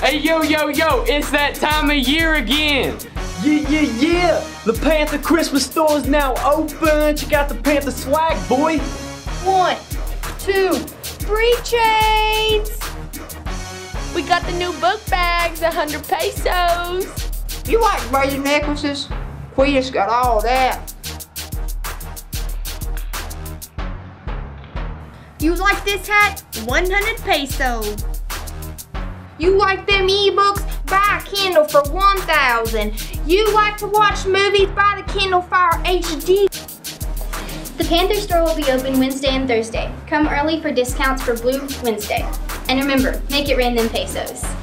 Hey, yo, it's that time of year again. Yeah. The Panther Christmas store is now open. Check out the Panther swag, boy. 1, 2, 3 chains. We got the new book bags, 100 pesos. You like braided necklaces? We just got all that. You like this hat? 100 pesos. You like them ebooks? Buy a Kindle for 1,000. You like to watch movies? Buy the Kindle Fire HD. The Panther store will be open Wednesday and Thursday. Come early for discounts for Blue Wednesday. And remember, make it random pesos.